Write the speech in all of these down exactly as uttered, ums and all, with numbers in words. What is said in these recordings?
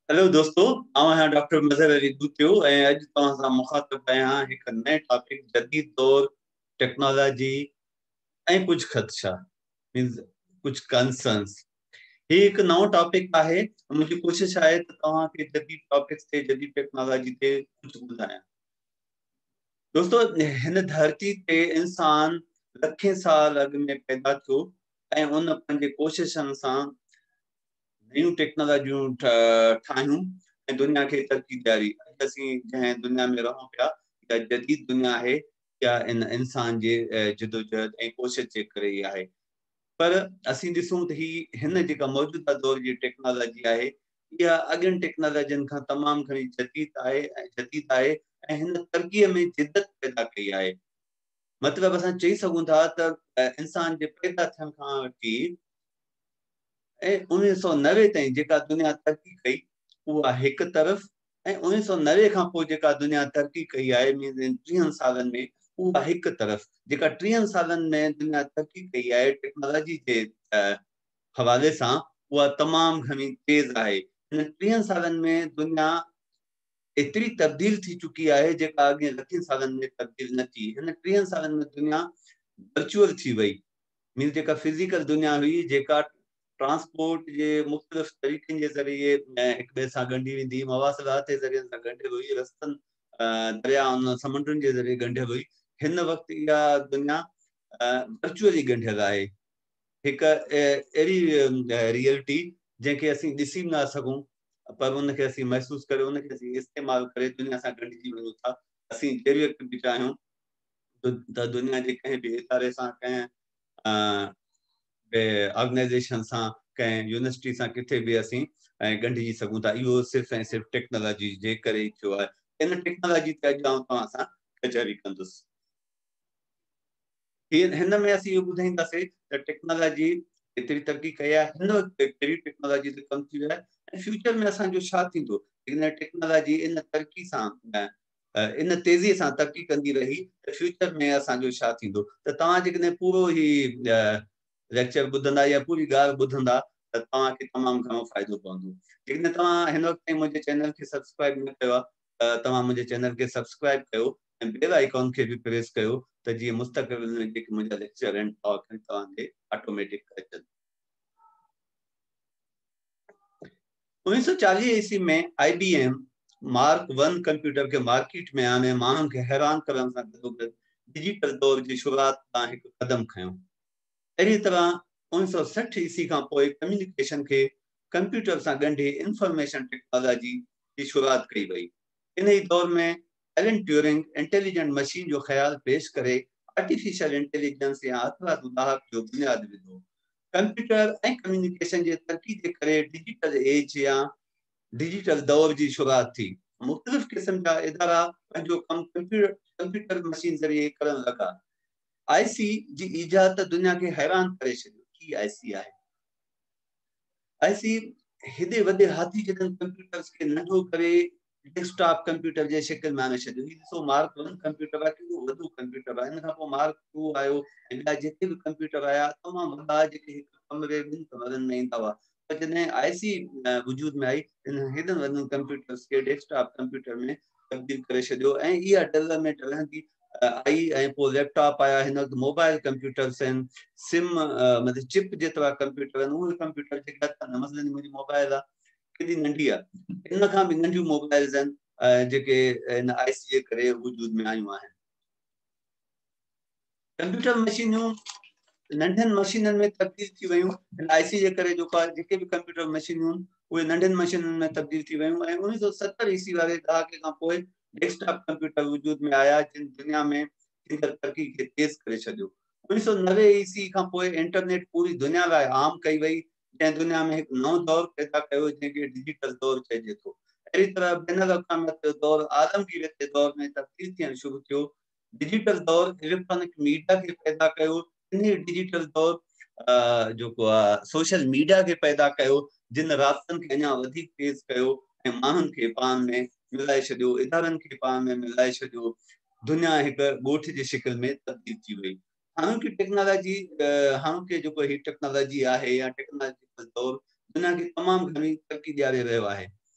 Hello दोस्तों, आवां आहियां डॉक्टर मज़हर अली दूतियो ऐं अॼु तव्हां सां मुख़ातिब आहियां हिकु नए टॉपिक जदीद दौर टेक्नोलॉजी ऐं कुझु ख़दशा मीन्स कुझु कंसर्न्स। ही हिकु नओं टॉपिक आहे। मुंहिंजी कोशिशि आहे त तव्हांखे जदीद टॉपिक्स ते जदीद टेक्नोलॉजी ते कुझु ॿुधायां। दोस्तों, हिन धरती ते इंसान लखे साल अॻु में पैदा थियो ऐं उन पंहिंजे कोशिशनि सां नयूं टेक्नोलॉजियूं ठाहियूं ऐं दुनिया खे तरक़ी ॾियारी। अॼु असीं जंहिं दुनिया में रहूं पिया, इहा जदीद दुनिया आहे, या इन इंसान जे जिदोजहद ऐं कोशिश जे करे ई आहे। पर असीं ॾिसूं त ही हिन जेका मौजूदा दौर जी टेक्नोलॉजी आहे, इहा अॻियनि टेक्नोलॉजियुनि खां तमामु घणी जदीद आहे ऐं जदीद आहे ऐं हिन तरक़ीअ में जिदत पैदा कई आहे। मतिलबु असां चई सघूं था त इंसान जे पैदा थियण खां वठी ऐं उणिवीह सौ नवे ताईं जेका दुनिया तरक़ी कई उहा हिकु तरफ़, ऐं उणिवीह सौ नवे खां पोइ जेका दुनिया तरक़ी कई आहे टीहनि सालनि में उहा हिकु तरफ़। जेका टीहनि सालनि में दुनिया तरक़ी कई आहे टेक्नोलॉजी जे हवाले सां, उहा तमामु घणी तेज़ आहे। हिन टीहनि सालनि में दुनिया एतिरी तब्दील थी चुकी आहे जेका अॻे लखनि सालनि में तब्दील न थी। हिन टीहनि सालनि में दुनिया वर्चुअल थी वई। मीन्स जेका फिज़िकल दुनिया हुई, जेका ट्रांसपोर्ट जे मुख़्तलिफ़ तरीक़नि जे ज़रिए हिक ॿिए सां ॻंढी वेंदी, मवासिलात जे ज़रिए सां ॻंढियल हुई, रस्तनि दरियाउनि समुंडनि जे ज़रिए ॻंढियल हुई। हिन वक़्तु इहा दुनिया वर्चुअली ॻंढियल आहे। हिकु अहिड़ी रियलिटी जंहिंखे असीं ॾिसी न सघूं, पर उनखे असीं महसूसु करे उनखे असीं इस्तेमालु करे दुनिया सां गॾिजी वञूं था। असीं जहिड़ी वक़्तु बि चाहियूं त दुनिया जे कंहिं बि इदारे सां, कंहिं ऑर्गेनाइज़ेशन सां, कंहिं यूनिवर्सिटी सां किथे बि असीं ॻंढिजी सघूं था। इहो सिर्फ़ु ऐं सिर्फ़ु टेक्नोलॉजी जे करे ई थियो आहे। इन टेक्नोलॉजी ते अॼु आउं तव्हां सां कचहरी कंदुसि। हिन में असीं इहो ॿुधाईंदासीं त टेक्नोलॉजी एतिरी तरक़ी कई आहे, हिन वक़्तु कहिड़ी टेक्नोलॉजी ते कमु थी वियो आहे ऐं फ्यूचर में असांजो छा थींदो। इन टेक्नोलॉजी इन तरक़ी सां, इन तेज़ीअ सां तरक़ी कंदी रही त फ्यूचर में असांजो छा थींदो। त तव्हां जेकॾहिं पूरो ई लेक्चर ॿुधंदा या पूरी ॻाल्हि ॿुधंदा त तव्हांखे तमामु घणो फ़ाइदो पवंदो। जेकॾहिं तव्हां हिन वक़्तु ताईं मुंहिंजे चैनल खे सब्सक्राइब न कयो आहे त तव्हां मुंहिंजे चैनल खे सब्सक्राइब कयो ऐं बेल आइकॉन खे बि प्रेस कयो त जीअं मुस्तक़बिल में जेके मुंहिंजा लेक्चर आहिनि टॉक आहिनि तव्हांखे ऑटोमेटिक अचनि। उणिवीह सौ चालीह ईस्वी में I B M mark one computer खे मार्केट में आणे माण्हुनि खे हैरान करण सां गॾोगॾु डिजिटल दौर जी शुरूआत तां हिकु क़दम खयो। अहिड़ी तरह उणिवीह सौ सठि ईस्वी खां पोइ कम्युनिकेशन खे कंप्यूटर सां ॻंढे इंफॉर्मेशन टेक्नोलॉजी जी शुरूआत कई वई। इन ई दौर में एलन ट्यूरिंग इंटेलिजेंट मशीन जो ख़्याल पेश करे आर्टिफिशियल इंटेलिजेंस या अतलात दाहक जो बुनियाद विधो। कंप्यूटर ऐं कम्युनिकेशन जे तरक़ी जे करे डिजिटल एज या डिजिटल दौर जी शुरूआत थी। मुख़्तलिफ़ क़िस्म जा इदारा पंहिंजो कमु कंप्यूटर कंप्यूटर मशीन ज़रिए करण लॻा। आईसी जी ईजाद त दुनिया खे हैरान करे छॾियो। की आईसी आहे? आईसी हेॾे वॾे हाथी जहिड़नि कंप्यूटर्स खे नंढो करे डेस्कटॉप कंप्यूटर जे शिकिल में आणे छॾियो। ही ॾिसो, मार्क वन कंप्यूटर आहे, केॾो वॾो कंप्यूटर आहे। हिन खां पोइ मार्क टू आयो ऐं ॿिया जेके बि कंप्यूटर आया तमामु वॾा, जेके हिकु कमरे ॿिनि कमरनि में ईंदा हुआ। पर जॾहिं आईसी वजूद में आई, हिन हेॾनि वॾनि कंप्यूटर्स खे डेस्कटॉप कंप्यूटर में तब्दील करे छॾियो ऐं इहा डेवलपमेंट रहंदी आई। ऐं पोइ लैपटॉप आया, हिन वक़्तु मोबाइल कंप्यूटर्स आहिनि, सिम मतिलबु चिप जेतिरा कंप्यूटर आहिनि, उहे कंप्यूटर जेका मसइलनि मुंहिंजी मोबाइल आहे केॾी नंढी आहे, इन खां बि नंढियूं मोबाइल्स आहिनि जेके हिन आईसी जे करे वजूद में आयूं आहिनि। कंप्यूटर मशीनियूं नंढनि मशीननि में तब्दील थी वियूं। हिन आईसी जे करे जेको जेके बि कंप्यूटर मशीनियूं आहिनि उहे नंढनि मशीननि में तब्दील थी वियूं। ऐं उणिवीह सौ सतरि ईस्वी वारे दहाके खां पोइ डेस्कटॉप कंप्यूटर वजूद में आया जिन दुनिया में तरक़ी खे तेज़ करे छॾियो। उणिवीह सौ नवे ईस्वी खां पोइ इंटरनेट पूरी दुनिया लाइ आम कई वई, जंहिं दुनिया में हिकु नओं दौर पैदा कयो जंहिंखे डिजिटल दौर चइजे थो। अहिड़ी तरह बैनुल अक़वामियत दौर आलमगीर दौर में तब्दील थियणु शुरू थियो। डिजिटल दौर इलेक्ट्रॉनिक मीडिया खे पैदा कयो। इन डिजिटल दौर जेको आहे सोशल मीडिया खे पैदा कयो, जिन राब्तनि खे अञा वधीक तेज़ कयो ऐं माण्हुनि खे पाण में मिलाए छॾियो, इदारनि खे पाण में मिलाए छॾियो। दुनिया हिकु ॻोठ जी शिकिल में तब्दील थी वई। हाणोकि टेक्नोलॉजी हाणोकि जेको ही टेक्नोलॉजी आहे या टेक्नोलॉजिकल दौर दुनिया खे तमामु घणी तरक़ी ॾियारे रहियो आहे।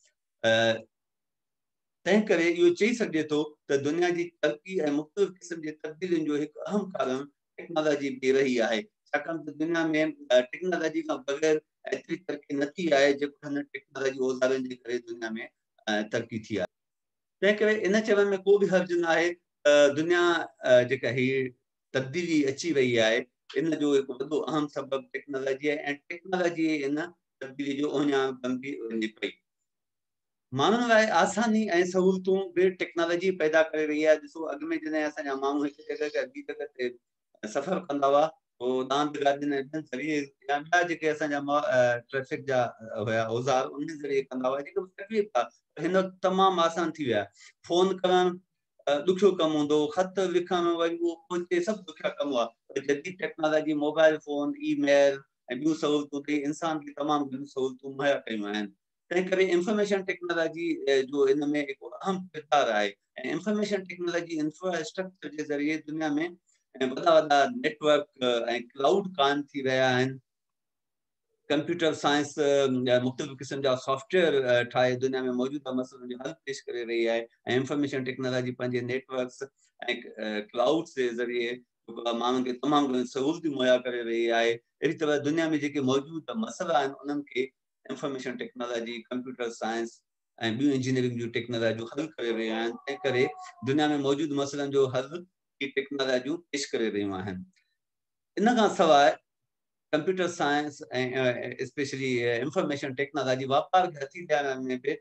तंहिं करे इहो चई सघिजे थो त दुनिया जी तरक़ी ऐं मुख़्तलिफ़ क़िस्म जे तब्दीलियुनि जो हिकु अहम कारण टेक्नोलॉजी बि रही आहे, छाकाणि त दुनिया में टेक्नोलॉजी खां बग़ैर एतिरी तरक़ी न थी आहे जेको हिन टेक्नोलॉजी औज़ारनि जे करे दुनिया में तरक़ी थी आहे। तंहिं करे इन चवण में को बि हर्ज न आहे त दुनिया जेका हीअ तब्दीली अची वई आहे इन जो हिकु वॾो अहम सबबु टेक्नोलॉजी आहे ऐं टेक्नोलॉजी इन तब्दीली जो ओञा बणिजी वञे पई। माण्हुनि लाइ आसानी ऐं सहूलियतूं बि टेक्नोलॉजी पैदा करे रही आहे। ॾिसो अॻु में जॾहिं असांजा माण्हू हिकु जॻह खां ॿी जॻह ते सफ़र कंदा हुआ पोइ दांद गाॾियुनि ऐं ज़रिए या ॿिया जेके असांजा ट्रैफिक जा हुया औज़ार उन ज़रिए कंदा हुआ, जेको तकलीफ़ आहे हिन वक़्तु तमामु आसान थी विया। फोन करणु ॾुखियो कमु हूंदो, ख़त लिखणु वरी उहो पहुचे, सभु ॾुखिया कमु हुआ। जदीद टेक्नोलॉजी मोबाइल फोन, ईमेल ऐं ॿियूं सहूलियतूं ॾेई इंसान खे तमामु घणियूं सहूलियतूं मुहैया कयूं आहिनि। तंहिं करे इंफॉर्मेशन टेक्नोलॉजी जो इन में हिकु अहम किरदारु आहे ऐं इंफॉर्मेशन टेक्नोलॉजी इंफ्रास्ट्रक्चर जे ज़रिए दुनिया में वॾा वॾा नेटवर्क ऐं क्लाउड कान थी रहिया आहिनि। कंप्यूटर साइंस मुख़्तलिफ़ क़िस्म जा सॉफ्टवेयर ठाहे दुनिया में मौजूदा मसइलनि जो हल पेश करे रही आहे ऐं इंफॉर्मेशन टेक्नोलॉजी पंहिंजे नेटवर्क्स ऐं क्लाउड्स जे ज़रिए माण्हुनि खे तमामु घणी सहूलियतूं मुहैया करे रही आहे। अहिड़ी तरह दुनिया में जेके मौजूदा मसइला आहिनि उन्हनि खे इंफॉर्मेशन टेक्नोलॉजी, कंप्यूटर साइंस ऐं ॿियूं इंजीनियरिंग जूं टेक्नोलॉजियूं हल करे रहियूं आहिनि। तंहिं करे दुनिया में मौजूदु मसइलनि जो हल ही टेक्नोलॉजियूं पेश करे रहियूं आहिनि। इन खां सवाइ कंप्यूटर साइंस ऐं स्पेशली इंफॉर्मेशन टेक्नोलॉजी वापार खे हथी ॾियारण में बि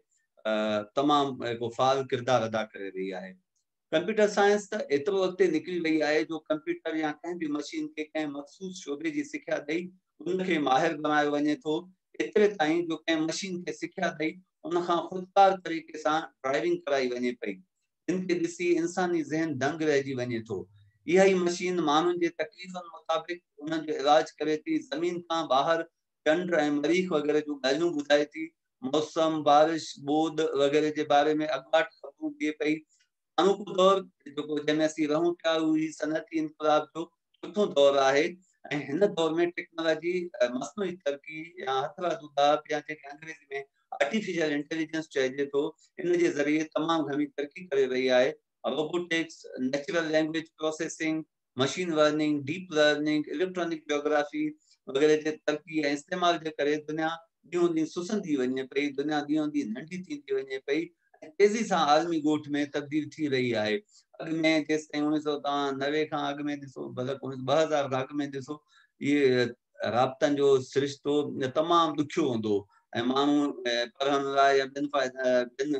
तमामु हिकु फाल किरदारु अदा करे रही आहे। कंप्यूटर साइंस त एतिरो अॻिते निकिरी वई आहे जो कंप्यूटर या कंहिं बि मशीन खे कंहिं मख़सूस शोबे जी सिख्या ॾेई उनखे माहिर बणायो वञे थो, एतिरे ताईं जो कंहिं मशीन खे सिख्या ॾेई उनखां ख़ुदकार तरीक़े सां ड्राइविंग कराई वञे पई, जिन खे ॾिसी इंसानी ज़हन दंग रहिजी वञे थो। इहा ई मशीन माण्हुनि जे तकलीफ़ुनि मुताबिक़ उन्हनि जो इलाज करे थी, ज़मीन खां ॿाहिरि चंड ऐं मरीख़ वग़ैरह जूं ॻाल्हियूं ॿुधाए थी, मौसम, बारिश, ॿोॾ वग़ैरह जे बारे में अॻुवाट ख़बरूं ॾिए पई। अनूको दौर जेको जंहिंमें असीं रहूं पिया उही सनअती इनक़लाब जो चोथों दौरु आहे ऐं हिन दौर में टेक्नोलॉजी मस्नूई तरक़ी या हथरादू दाब या जेके अंग्रेज़ी में आर्टिफिशियल इंटेलिजेंस चइजे थो, इन जे ज़रिए तमामु घणी तरक़ी करे रही आहे। Robotics, natural language processing, machine learning, deep learning, electronic geography वग़ैरह जे तरक़ी ऐं इस्तेमाल जे करे दुनिया ॾींहों ॾींहुं सुसंदी वञे पई, दुनिया ॾींहों ॾींहुं नंढी थींदी वञे पई ऐं तेज़ी सां आलमी ॻोठ में तब्दील थी रही आहे। अॻु में जेसि ताईं उणिवीह सौ तव्हां नवे खां अॻु में ॾिसो, बल्कि ॿ हज़ार खां अॻु में ॾिसो, इहे राब्तनि जो सिरिश्तो तमामु ॾुखियो हूंदो ऐं माण्हू पढ़ण लाइ या ॿिनि ॿिनि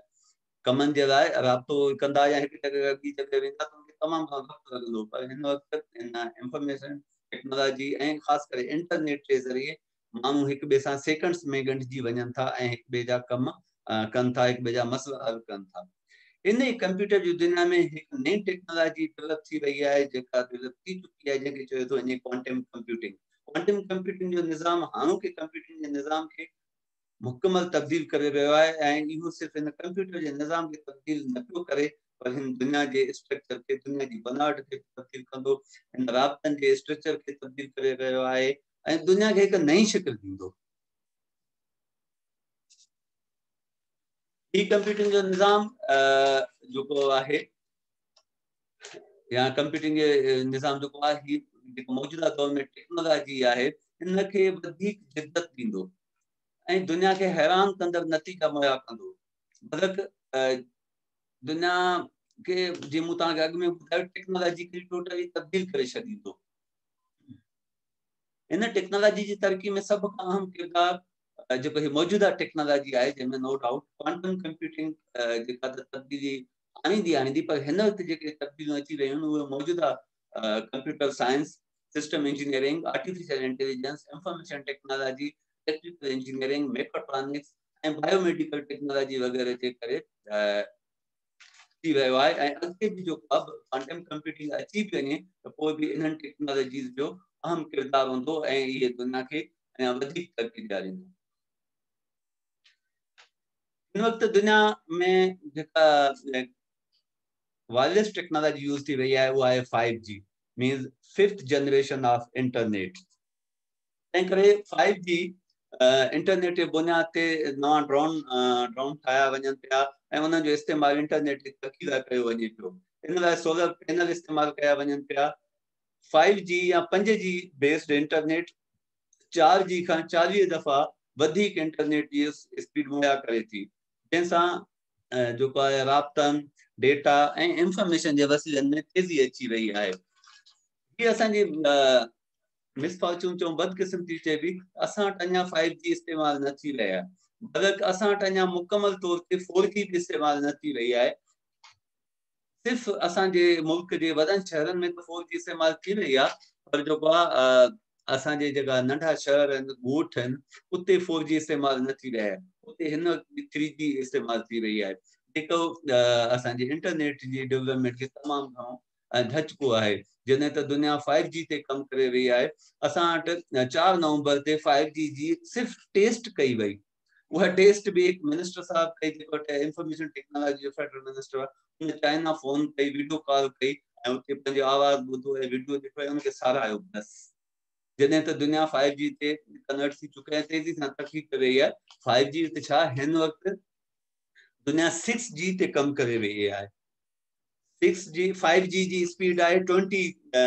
कमनि जे लाइ राब्तो कंदा या हिकु जॻह खां ॿी जॻह वेंदा त उनखे तमामु घणो वक़्तु लॻंदो, पर हिन वक़्तु हिन इंफॉर्मेशन टेक्नोलॉजी ऐं ख़ासि करे इंटरनेट जे ज़रिए माण्हू हिक ॿिए सां सेकंड्स में ॻंढिजी वञनि था ऐं हिक ॿिए जा कम कनि था, हिक ॿिए जा मसइला हल कनि था। इन ई कंप्यूटर जी दुनिया में हिकु नई टेक्नोलॉजी डेवलप थी रही आहे जेका डेवलप थी चुकी आहे, जंहिंखे चए थो वञे क्वांटम कंप्यूटिंग। क्वांटम कंप्यूटिंग जो निज़ाम हाणोके कंप्यूटिंग जे निज़ाम खे मुकमल तब्दील करे रहियो आहे ऐं इहो सिर्फ़ु हिन कंप्यूटर जे निज़ाम खे तब्दील न पियो करे पर हिन दुनिया जे स्ट्रक्चर खे, दुनिया जी बनावट खे तब्दील कंदो, हिन राब्तनि जे स्ट्रक्चर खे तब्दील करे रहियो आहे ऐं दुनिया खे हिकु नई शिकिल ॾींदो। ही कंप्यूटिंग जो निज़ाम जेको आहे या कंप्यूटिंग जे निज़ाम जेको आहे ही जेको मौजूदा दौर में टेक्नोलॉजी आहे हिनखे वधीक जिद्दत ॾींदो ऐं दुनिया खे हैरान कंदड़ नतीजा मुहैया कंदो। बल्कि दुनिया खे जीअं मूं तव्हांखे अॻु में ॿुधायो टेक्नोलॉजी खे टोटली तब्दील करे छॾींदो। हिन टेक्नोलॉजी जी तरक़ी में सभ खां अहम किरदारु जेको ही मौजूदा टेक्नोलॉजी आहे जंहिंमें नो डाउट क्वांटम कंप्यूटिंग जेका त तब्दीली आणींदी आणींदी पर हिन वक़्तु जेके तब्दीलियूं अची रहियूं आहिनि उहे मौजूदा computer science, system engineering, artificial intelligence, information technology, electrical engineering, mechatronics ऐं बायोमेडिकल टेक्नोलॉजी वग़ैरह जे करे थी रहियो आहे ऐं अॻिते बि जो अब क्वांटम कंप्यूटिंग अची बि वञे त पोइ बि इन्हनि टेक्नोलॉजीज़ जो अहम किरदारु हूंदो ऐं इहे दुनिया खे अञा वधीक तरक़ी ॾियारींदो। हिन वक़्तु दुनिया में जेका वायरलेस टेक्नोलॉजी यूज़ थी रही आहे उहा आहे five G, means fifth generation of internet. तंहिं करे फाइव जी इंटरनेट जे बुनियाद ते नवां ड्रोन ड्रोन ठाहिया वञनि पिया ऐं उन्हनि जो इस्तेमालु इंटरनेट जी तरक़ी लाइ कयो वञे पियो। इन लाइ सोलर पैनल इस्तेमालु कया वञनि पिया। फाइव जी या पंज जी बेस्ड इंटरनेट चार जी खां चालीह दफ़ा वधीक इंटरनेट जी स्पीड मुहैया करे थी, जंहिंसां जेको आहे राब्तनि डेटा ऐं इंफॉर्मेशन जे वसीलनि में तेज़ी अची रही आहे। हीअ असांजी मिसफॉर्चून चऊं बदकिस्मती चइबी, असां वटि अञा फाइव जी इस्तेमालु न थी रही आहे, बल्कि असां वटि अञा मुकमल तौर ते फोर जी बि इस्तेमालु न थी रही आहे। सिर्फ़ु असांजे मुल्क जे वॾनि शहरनि में त फोर जी इस्तेमालु थी रही आहे, पर जेको आहे असांजे जेका नंढा शहर आहिनि, ॻोठ आहिनि, उते फोर जी इस्तेमालु न थी रही आहे, उते हिन वक़्तु थ्री जी इस्तेमालु थी रही आहे, जेको असांजे इंटरनेट जी डेवलपमेंट खे तमामु घणो धचको आहे। जॾहिं त दुनिया फाइव जी ते कमु करे रही आहे, असां वटि चार नवंबर ते फाइव जी जी सिर्फ़ु टेस्ट कई वई। उहा टेस्ट बि हिकु मिनिस्टर साहब कई, जेको इंफॉर्मेशन टेक्नोलॉजी जो फेडरल मिनिस्टर आहे, उन चाइना फोन कई, वीडियो कॉल कई ऐं उते पंहिंजो आवाज़ ॿुधो ऐं वीडियो ॾिठो ऐं उनखे साराहियो बसि। जॾहिं त दुनिया फाइव जी ते कन्वर्ट थी चुके हैं, तेज़ी सां तरक़ी करे रही आहे। फाइव जी ते छा हिन वक़्तु दुनिया सिक्स जी ते कमु करे रही आहे। Six G five G G speed आहे ट्वेंटी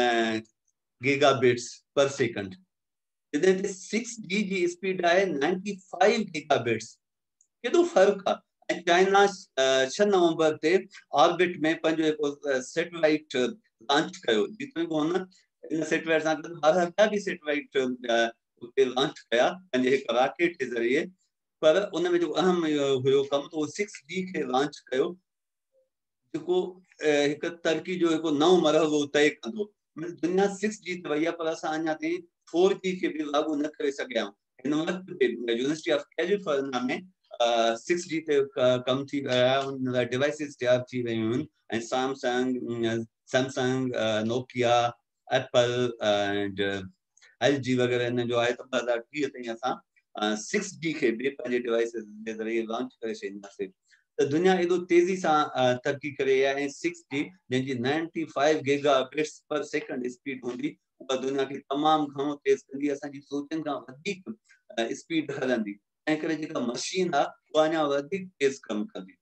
गीगाबिट्स पर सेकंड, जॾहिं त सिक्स जी जी स्पीड आहे नाइंटी फाइव गीगाबिट्स। केॾो फ़र्क़ु आहे। ऐं चाइना छह नवंबर ते ऑर्बिट में पंहिंजो हिकु सैटेलाइट लॉन्च कयो, जिते हुन इन सैटेलाइट सां गॾु ॿारहं ॿिया बि सैटेलाइट उते लॉन्च कया पंहिंजे हिकु रॉकेट जे ज़रिए, पर उन में जेको अहम हुयो कमु त उहो सिक्स जी खे लॉन्च कयो, जेको हिकु तरक़ी जो हिकु नओं मरहलो तय कंदो। दुनिया सिक्स जी ते वई आहे, पर असां अञा ताईं फोर जी खे बि लागू न करे सघिया आहियूं। हिन वक़्तु यूनिवर्सिटी ऑफ कैलिफोर्निया में सिक्स जी ते कमु थी रहिया आहे, उन लाइ डिवाइसिस तयारु थी रहियूं आहिनि ऐं Samsung Samsung Nokia Apple and L G वग़ैरह हिन जो आहे त ॿ हज़ार टीह ताईं असां सिक्स जी खे बि पंहिंजे डिवाइसिस जे ज़रिए लॉन्च करे छॾींदासीं। त दुनिया एॾो तेज़ी सां तरक़ी करे रही आहे ऐं सिक्स जी जंहिंजी ninety five gigabits per second speed हूंदी, उहा दुनिया खे तमामु घणो तेज़ कंदी, असांजी सोचनि खां वधीक स्पीड हलंदी, ऐं करे जेका मशीन आहे उहा अञा वधीक तेज़ कमु कंदी।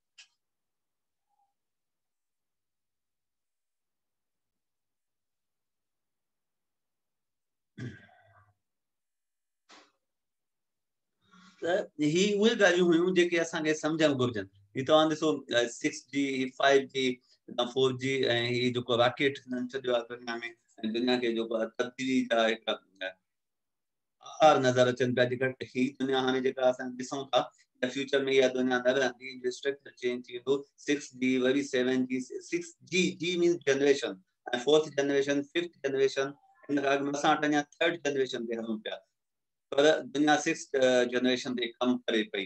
त ही उहे ॻाल्हियूं हुयूं जेके असांखे सम्झणु घुरिजनि। ही तव्हां ॾिसो six G five G four G ऐं ही जेको रॉकेट छॾियो आहे दुनिया में, ऐं दुनिया खे जेको आहे तब्दीली जा हिकु आसार नज़र अचनि पिया, जेका ही दुनिया हाणे जेका असां ॾिसूं था त फ्यूचर में इहा दुनिया न रहंदी, स्ट्रक्चर चेंज थी वेंदो। सिक्स जी वरी seven G, six G G means generation, ऐं फोर्थ जनरेशन, फिफ्थ जनरेशन, इन खां अॻु असां वटि अञा थर्ड जनरेशन ते हलूं पिया, पर दुनिया सिक्स जनरेशन ते कमु करे पई।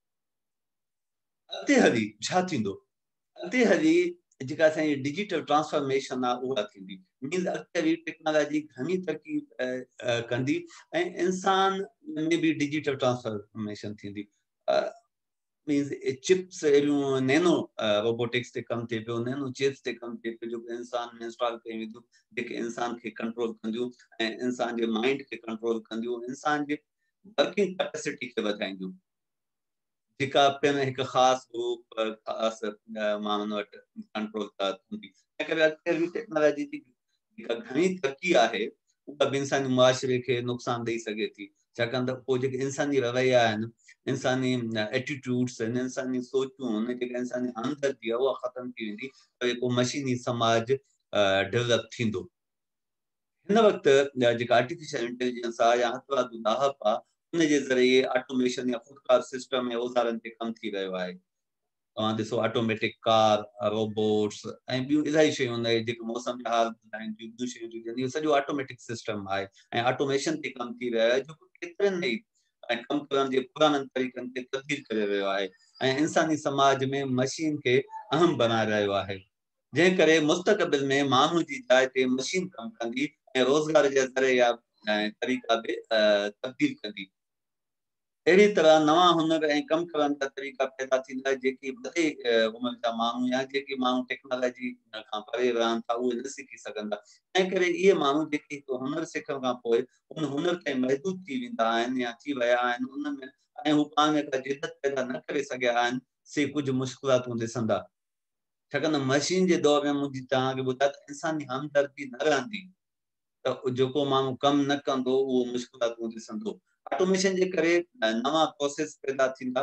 अॻिते हली छा थींदो? अॻिते हली जेका असांजी डिजिटल ट्रांसफॉर्मेशन आहे उहा थींदी, मीन्स अॻिते हली टेक्नोलॉजी घणी तरक़ी कंदी ऐं इंसान में बि डिजिटल ट्रांसफॉर्मेशन थींदी। मीन्स चिप्स अहिड़ियूं नैनो रोबोटिक्स ते कमु थिए पियो, नैनो चिप्स ते कमु थिए पियो, जेको इंसान में इंस्टॉल कयूं वेंदियूं, जेके इंसान खे कंट्रोल कंदियूं ऐं इंसान जे माइंड खे कंट्रोल कंदियूं, इंसान जे वर्किंग कैपेसिटी खे वधाईंदियूं, जेका पिण हिकु ख़ासि ग्रुप ख़ासि माण्हुनि वटि कंट्रोल था थींदी। तंहिं करे अॻिते टेक्नोलॉजी जी जेका घणी तरक़ी आहे उहा बि इंसानी मुआशिरे खे नुक़सान ॾेई सघे थी, छाकाणि त पोइ जेके इंसानी रवैया आहिनि, इंसानी एटीट्यूड्स आहिनि, इंसानी सोचूं आहिनि, जेका इंसानी हमदर्दी आहे उहा ख़तमु थी वेंदी, त जेको मशीनी समाज डेवलप थींदो। हिन वक़्तु जेका आर्टिफिशियल इंटेलिजेंस आहे या हथवादू दाहप आहे, उनजे ज़रिए ऑटोमेशन या ख़ुदकार सिस्टम ऐं औज़ारनि ते कमु थी रहियो आहे। तव्हां ॾिसो ऑटोमेटिक कार, रोबोट्स ऐं ॿियूं इलाही शयूं आहिनि जेके मौसम जा हाल ॿुधाइनि थियूं, ॿियूं शयूं थियूं, इहो सॼो ऑटोमेटिक सिस्टम आहे ऐं ऑटोमेशन ते कमु थी रहियो आहे, जेको केतिरनि ई ऐं कमु करण जे पुराननि तरीक़नि खे तब्दील करे रहियो आहे ऐं इंसानी समाज में मशीन खे अहम बणाए रहियो आहे, जंहिं करे मुस्तक़बिल में माण्हू जी जाइ ते मशीन कमु कंदी ऐं रोज़गार जे ज़रिया ऐं तरीक़ा बि तब्दील कंदी। अहिड़ी तरह नवा हुनर ऐं कम करण जा तरीक़ा पैदा थींदा जेकी वॾे उमिरि जा माण्हू या जेके माण्हू टेक्नोलॉजी खां परे रहनि था उहे न सिखी सघनि था। तंहिं करे इहे माण्हू जेके हिकु हुनर सिखण खां पोइ उन हुनर ते महदूद थी वेंदा आहिनि या थी विया आहिनि उन में ऐं हू पाण में का जिदत पैदा न करे सघिया आहिनि से कुझु मुश्किलातूं ॾिसंदा। छाकाणि मशीन जे दौर में मुंहिंजी तव्हांखे ॿुधाए त इंसानी हमदर्दी न रहंदी त जेको माण्हू कमु न कंदो उहो मुश्किलातूं ॾिसंदो। ऑटोमेशन जे करे नवा प्रोसेस पैदा थींदा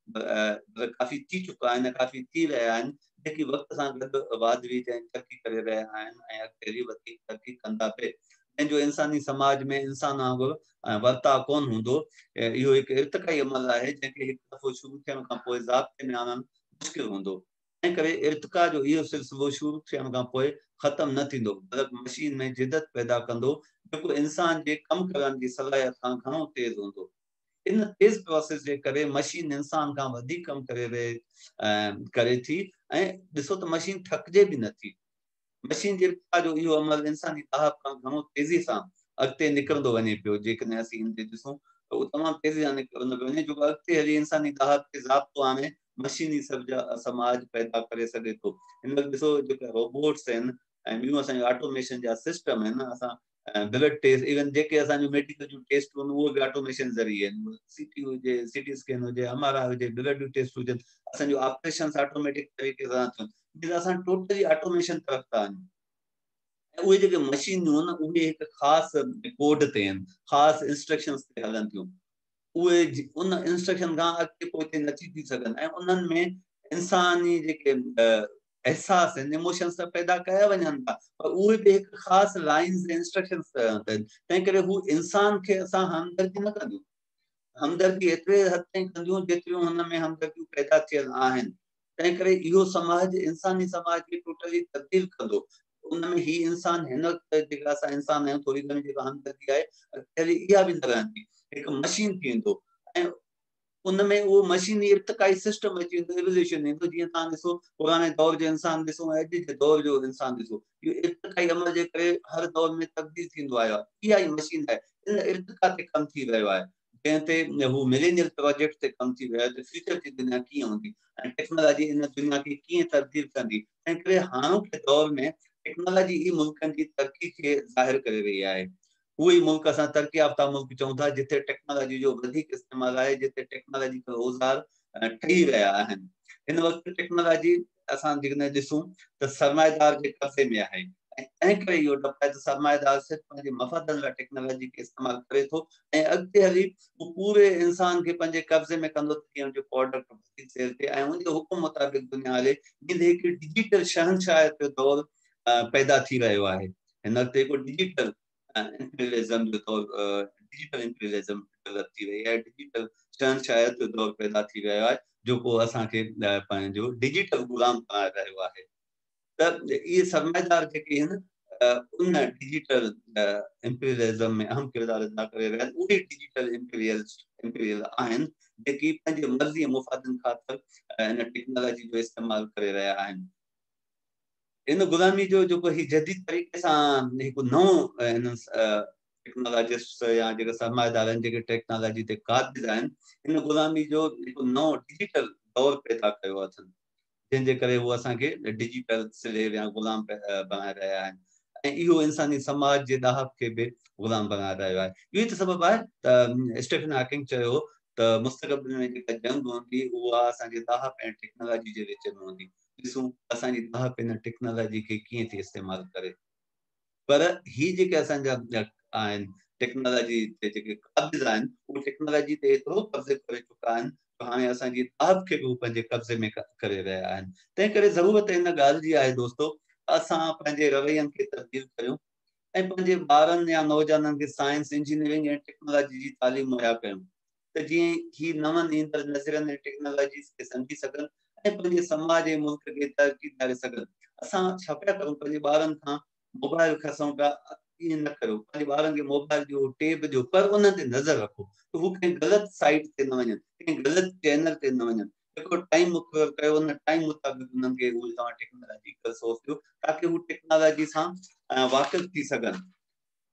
काफ़ी थी चुका आहिनि काफ़ी थी रहिया आहिनि जेकी वक़्त सां गॾु वाधवी ऐं तरक़ी करे रहिया आहिनि ऐं अॻिते वधी तरक़ी कंदा पिए। पंहिंजो इंसानी समाज में इंसान वांगुरु वर्ताव कोन हूंदो। इहो हिकु इर्तिकाई अमल आहे जंहिंखे हिकु दफ़ो शुरू थियण खां पोइ ज़ाब्ते में आणणु मुश्किल हूंदो। तंहिं करे इर्तिका जो इहो सिलसिलो शुरू थियण खां पोइ ख़तमु न थींदो बल्कि मशीन में जिदत पैदा कंदो जेको इंसान जे कमु करण जी सलाहियत खां घणो तेज़ हूंदो। इन तेज़ प्रोसेस जे करे मशीन इंसान खां वधीक कमु करे रहे करे थी ऐं ॾिसो त मशीन थकिजे बि नथी। मशीन जे इर्तिका जो इहो अमल इंसानी ताहब खां घणो तेज़ी सां अॻिते निकिरंदो वञे पियो। जेकॾहिं असीं हिन ते ॾिसूं त उहो तमामु तेज़ी सां निकिरंदो पियो वञे जेको अॻिते हली इंसानी ताहब खे ज़ाब्तो आणे मशीनी समाज पैदा करे सघे थो। हिन वक़्तु ॾिसो जेका रोबोट्स आहिनि ऐं ॿियूं असांजो ऑटोमेशन जा सिस्टम आहिनि असां ब्लड टेस्ट इवन जेके असांजूं मेडिकल जूं टेस्ट आहिनि उहे बि ऑटोमेशन ज़रिए आहिनि। सीटी हुजे सीटी स्कैन हुजे एम आर आई हुजे ब्लड जूं टेस्ट हुजनि असांजो ऑपरेशन ऑटोमेटिक तरीक़े सां थियनि असां टोटली ऑटोमेशन तरफ़ था वञूं। ऐं उहे जेके मशीनियूं आहिनि उहे हिकु ख़ासि कोड ते आहिनि ख़ासि इंस्ट्रक्शन्स ते हलनि थियूं। उहे उन इंस्ट्रक्शन खां अॻिते पोइ नथी थी सघनि ऐं उन्हनि में इंसानी जेके एहसास आहिनि इमोशन्स त पैदा कया वञनि था पर उहे बि हिकु ख़ासि लाइन्स इंस्ट्रक्शन्स तंहिं करे हू इंसान खे असां हमदर्दी न कंदियूं। हमदर्दी एतिरे हद ताईं कंदियूं जेतिरियूं हुन में हमदर्दियूं पैदा थियल आहिनि। तंहिं करे इहो समाज इंसानी समाज खे टोटली तब्दील कंदो। उनमें ही इंसान हिन वक़्तु जेका असां इंसान आहियूं थोरी घणी जेका हमदर्दी आहे अहिड़ी इहा बि न रहंदी हिकु मशीन थी वेंदो ऐं उनमें उहो मशीनी इर्तिकाई सिस्टम अची वेंदो एवोल्यूशन ईंदो। जीअं तव्हां ॾिसो पुराणे दौर जो इंसान ॾिसो ऐं अॼु जे दौर जो इंसान ॾिसो इहो इर्तिकाई अमल जे करे हर दौर में तब्दील थींदो आयो आहे। इहा ई मशीन आहे इन इर्तिका ते कमु थी रहियो आहे जंहिं ते हू मिलेनियल प्रोजेक्ट ते कमु थी रहियो आहे त फ्यूचर जी दुनिया कीअं हूंदी ऐं टेक्नोलॉजी इन दुनिया खे कीअं तब्दील कंदी। तंहिं करे हाणोके दौर में टेक्नोलॉजी ई मुल्कनि जी तरक़ी खे ज़ाहिर करे रही आहे। उहे ई मुल्क असां तरक़ी याफ़्ता मुल्क चऊं था जिते टेक्नोलॉजी जो वधीक इस्तेमालु आहे जिते टेक्नोलॉजिकल औज़ार ठही रहिया आहिनि। हिन वक़्तु टेक्नोलॉजी असां जेकॾहिं ॾिसूं त सरमाएदार जे कब्ज़े में आहे ऐं तंहिं करे इहो डपु आहे त सरमाएदार सिर्फ़ु पंहिंजे मफ़ादनि लाइ टेक्नोलॉजी खे इस्तेमालु करे थो ऐं अॻिते हली उहो पूरे इंसान खे पंहिंजे कब्ज़े में कंदो तीअं जो प्रोडक्ट वधीक सेल थिए ऐं उनजे हुकुम मुताबिक़ दुनिया हले जिते हिकु डिजिटल शहनशाहियत जो दौर पैदा थी रहियो आहे। हिन वक़्तु हिकु डिजिटल इंपीरियलिज़म जो दौर डिजिटल इंपीरियलिज़म डेवलप थी रही आहे डिजिटल शहनशाहियत जो दौर पैदा थी रहियो आहे जेको असांखे पंहिंजो डिजिटल गुलाम बणाए रहियो आहे। त इहे सरमाएदार जेके आहिनि उन डिजिटल इंपीरियलिज़म में अहम किरदारु अदा करे रहिया आहिनि। उहे डिजिटल इंपीरियल इंपीरियल आहिनि जेकी पंहिंजे मर्ज़ी मुफ़ादनि ख़ातिर हिन टेक्नोलॉजी जो इस्तेमालु करे रहिया आहिनि। इन गुलामी जो जेको ही जदीद तरीक़े सां हिकु नओं हिन टेक्नोलॉजिस्ट या जेके सरमाएदार आहिनि जेके टेक्नोलॉजी ते क़ाबिज़ आहिनि इन गुलामी जो हिकु नओं डिजिटल दौर पैदा कयो अथनि जंहिंजे करे उहे असांखे डिजिटल स्लेव या गुलाम बणाए रहिया आहिनि ऐं इहो इंसानी समाज जे ॾाहब खे बि गुलाम बणाए रहियो आहे। इहो ई त सबबु आहे त स्टीफन हॉकिंग चयो त मुस्तक़बिल में जेका जंग हूंदी उहा असांजे ॾाहब ऐं टेक्नोलॉजी जे विच में हूंदी। ॾिसूं असांजी ॾाहब हिन टेक्नोलॉजी खे कीअं थी इस्तेमालु करे पर ही जेके असांजा आहिनि टेक्नोलॉजी ते जेके क़ाबिज़ आहिनि उहे टेक्नोलॉजी ते एतिरो कब्ज़े करे चुका आहिनि त हाणे असांजी ॾाहब खे बि पंहिंजे कब्ज़े में करे रहिया आहिनि। तंहिं करे ज़रूरत हिन ॻाल्हि जी आहे दोस्तो असां पंहिंजे रवैयनि खे तब्दील करियूं ऐं पंहिंजे ॿारनि या नौजवाननि खे साइंस इंजीनियरिंग ऐं टेक्नोलॉजी जी तालीम मुहैया कयूं त जीअं ही नवनि ईंदड़ नज़रनि ऐं टेक्नोलॉजी खे सम्झी सघनि ऐं पंहिंजे समाज ऐं मुल्क खे तरक़ी ॾियारे सघनि। असां छा पिया करूं पंहिंजे ॿारनि खां मोबाइल खसूं पिया ईअं न करियो। पंहिंजे ॿारनि खे मोबाइल ॾियो टेब ॾियो पर उन ते नज़र रखो त हू कंहिं ग़लति साइट ते न वञनि कंहिं ग़लति चैनल ते न वञनि। हिकिड़ो टाइम मुक़ररु कयो उन टाइम मुताबिक़ उन्हनि खे उहे तव्हां टेक्नोलॉजी सोच ॾियो ताकी हू टेक्नोलॉजी सां वाक़िफ़ थी सघनि।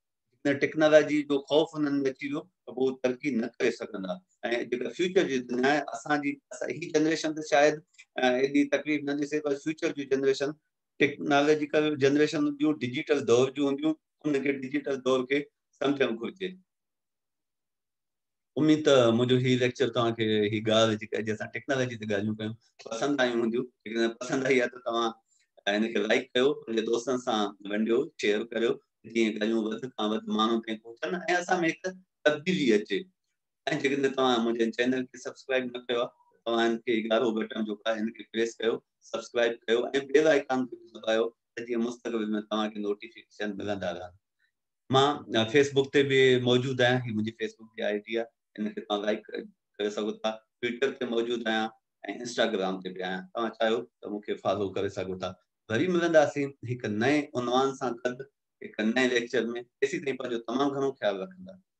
टेक्नोलॉजी जो ख़ौफ़ हुननि में अची वियो त पोइ तरक़ी न करे सघंदा। ऐं जेका फ्यूचर जी दुनिया आहे, असांजी असां ही जनरेशन त शायदि एॾी तकलीफ़ न ॾिसे, पर फ्यूचर जी जनरेशन टेक्नोलॉजिकल जनरेशन हूंदियूं, डिजिटल दौर जूं हूंदियूं, उनखे डिजिटल दौर खे सम्झणु घुरिजे। उम्मीद त मुंहिंजो ही लेक्चर तव्हांखे ही ॻाल्हि जेका अॼु असां टेक्नोलॉजी ते ॻाल्हियूं कयूं पसंदि आयूं हूंदियूं। जेकॾहिं पसंदि आई आहे त तव्हां हिनखे लाइक कयो, पंहिंजे दोस्तनि सां वंडियो, शेयर करियो, जीअं ॻाल्हियूं वधि खां वधि माण्हुनि ताईं पहुचनि ऐं असां में हिकु तब्दीली अचे। ऐं जेकॾहिं तव्हां मुंहिंजे चैनल खे सब्सक्राइब न कयो आहे, तव्हां हिनखे ॻाढ़ो बटन जेको आहे हिनखे प्रेस कयो, सब्सक्राइब कयो ऐं बेल आइकन खे दॿायो त जीअं मुस्तक़बिल में तव्हांखे नोटिफिकेशन मिलंदा रहनि। मां फेसबुक ते बि मौजूदु आहियां, ही मुंहिंजी फेसबुक जी आई डी आहे, हिनखे तव्हां लाइक करे सघो था। ट्विटर ते मौजूदु आहियां ऐं इंस्टाग्राम ते बि आहियां, तव्हां चाहियो त मूंखे फॉलो करे सघो था। वरी मिलंदासीं हिकु नए उनवान सां गॾु हिकु नए लेक्चर में। तेसीं ताईं पंहिंजो तमामु घणो ख़्यालु रखंदा।